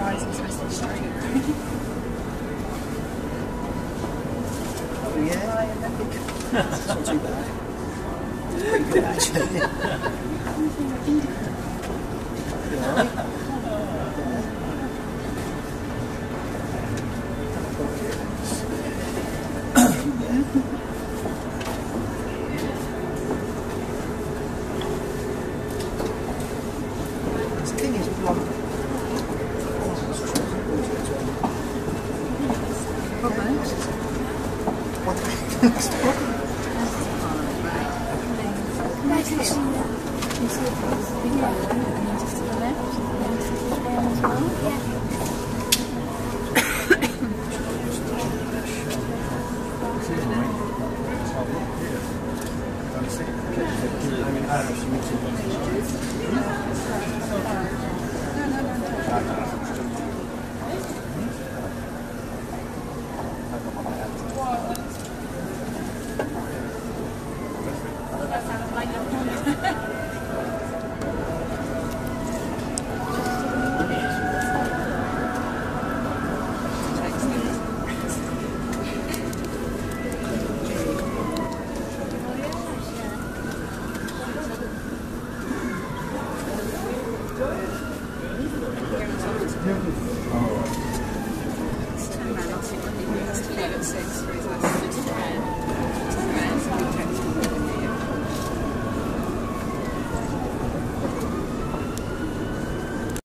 surprised it's supposed to be starting. Oh yeah, it's not too bad. It's pretty good actually. You alright? The thing is, blonde. Let's turn around and see what he needs to leave at 6.